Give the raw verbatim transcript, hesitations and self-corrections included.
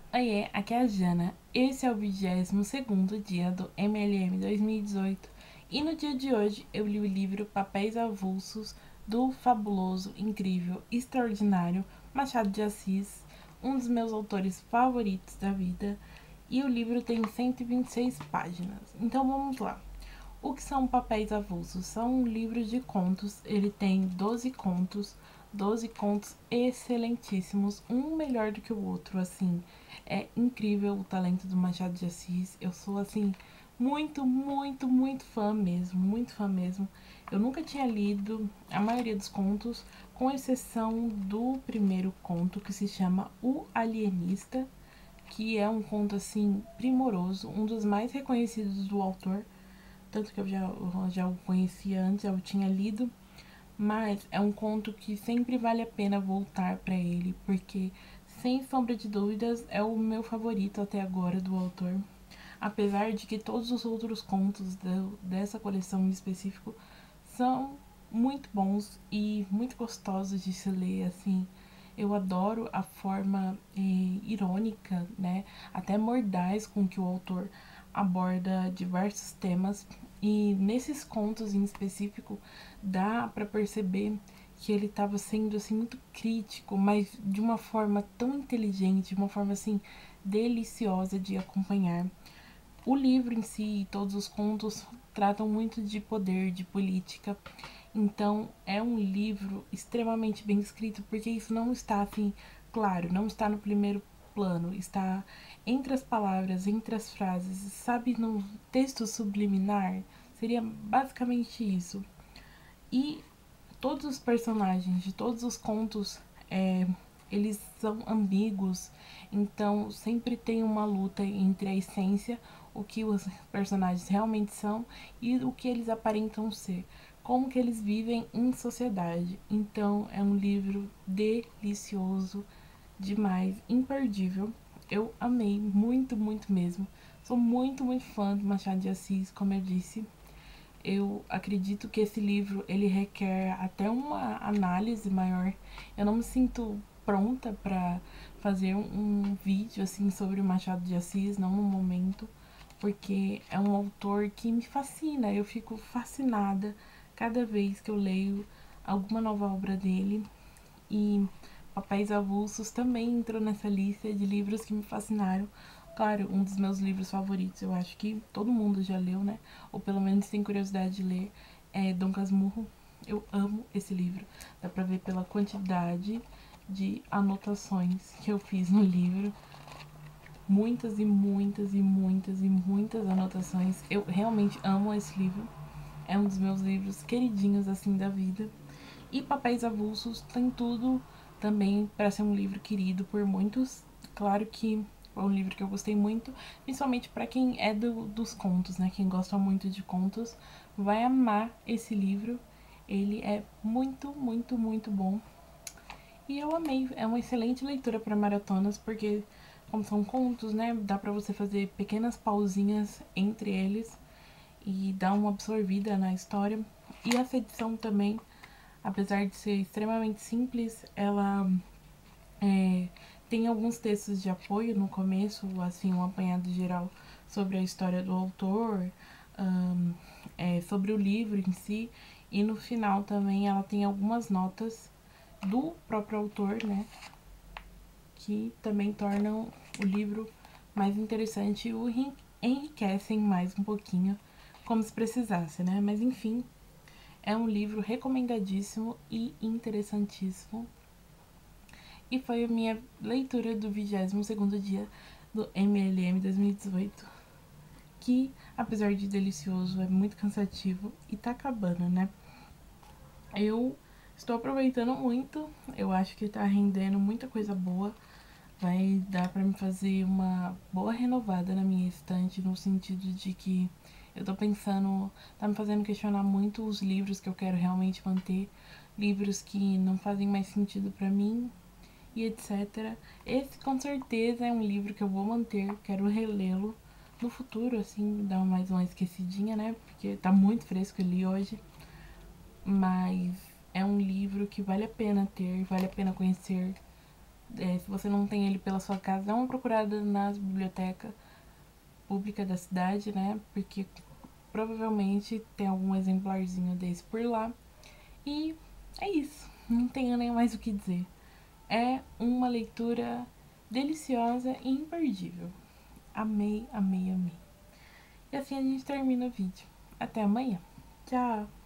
Oiê, aqui é a Jana. Esse é o vigésimo segundo dia do M L M dois mil e dezoito e no dia de hoje eu li o livro Papéis Avulsos do fabuloso, incrível, extraordinário Machado de Assis, um dos meus autores favoritos da vida, e o livro tem cento e vinte e seis páginas. Então vamos lá. O que são papéis avulsos? São livros de contos. Ele tem doze contos, doze contos excelentíssimos, um melhor do que o outro, assim. É incrível o talento do Machado de Assis. Eu sou, assim, muito, muito, muito fã mesmo, muito fã mesmo. Eu nunca tinha lido a maioria dos contos, com exceção do primeiro conto, que se chama O Alienista, que é um conto, assim, primoroso, um dos mais reconhecidos do autor, tanto que eu já, eu já o conhecia antes, já o tinha lido, mas é um conto que sempre vale a pena voltar para ele, porque, sem sombra de dúvidas, é o meu favorito até agora do autor. Apesar de que todos os outros contos do, dessa coleção em específico são muito bons e muito gostosos de se ler, assim. Eu adoro a forma eh, irônica, né, até mordaz com que o autor aborda diversos temas, e nesses contos em específico dá para perceber que ele estava sendo assim muito crítico, mas de uma forma tão inteligente, de uma forma assim deliciosa de acompanhar. O livro em si e todos os contos tratam muito de poder, de política. Então é um livro extremamente bem escrito, porque isso não está assim, claro, não está no primeiro plano, está entre as palavras, entre as frases, sabe, no texto subliminar. Seria basicamente isso. E todos os personagens de todos os contos, é, eles são ambíguos, então sempre tem uma luta entre a essência, o que os personagens realmente são e o que eles aparentam ser, como que eles vivem em sociedade. Então é um livro delicioso demais, imperdível. Eu amei muito, muito mesmo. Sou muito, muito fã do Machado de Assis, como eu disse. Eu acredito que esse livro ele requer até uma análise maior. Eu não me sinto pronta para fazer um vídeo assim sobre o Machado de Assis, não no momento, porque é um autor que me fascina. Eu fico fascinada cada vez que eu leio alguma nova obra dele, e Papéis Avulsos também entrou nessa lista de livros que me fascinaram. Claro, um dos meus livros favoritos, eu acho que todo mundo já leu, né? Ou pelo menos tem curiosidade de ler, é Dom Casmurro. Eu amo esse livro. Dá pra ver pela quantidade de anotações que eu fiz no livro. Muitas e muitas e muitas e muitas anotações. Eu realmente amo esse livro. É um dos meus livros queridinhos assim da vida. E Papéis Avulsos tem tudo também para ser um livro querido por muitos. Claro que é um livro que eu gostei muito, principalmente para quem é do, dos contos, né? Quem gosta muito de contos vai amar esse livro. Ele é muito, muito, muito bom. E eu amei. É uma excelente leitura para maratonas, porque como são contos, né? Dá para você fazer pequenas pausinhas entre eles e dar uma absorvida na história. E essa edição também, apesar de ser extremamente simples, ela é, tem alguns textos de apoio no começo, assim, um apanhado geral sobre a história do autor, um, é, sobre o livro em si, e no final também ela tem algumas notas do próprio autor, né, que também tornam o livro mais interessante e o enriquecem mais um pouquinho, como se precisasse, né, mas enfim, é um livro recomendadíssimo e interessantíssimo. E foi a minha leitura do vigésimo segundo dia do M L M dois mil e dezoito, que, apesar de delicioso, é muito cansativo e tá acabando, né? Eu estou aproveitando muito, eu acho que tá rendendo muita coisa boa. Vai dar pra me fazer uma boa renovada na minha estante, no sentido de que eu tô pensando, tá me fazendo questionar muito os livros que eu quero realmente manter, livros que não fazem mais sentido pra mim e etcétera. Esse com certeza é um livro que eu vou manter, quero relê-lo no futuro, assim, dar mais uma esquecidinha, né? Porque tá muito fresco ali hoje. Mas é um livro que vale a pena ter, vale a pena conhecer. É, se você não tem ele pela sua casa, dá uma procurada nas bibliotecas públicas da cidade, né? Porque provavelmente tem algum exemplarzinho desse por lá. E é isso, não tenho nem mais o que dizer. É uma leitura deliciosa e imperdível. Amei, amei, amei. E assim a gente termina o vídeo. Até amanhã. Tchau!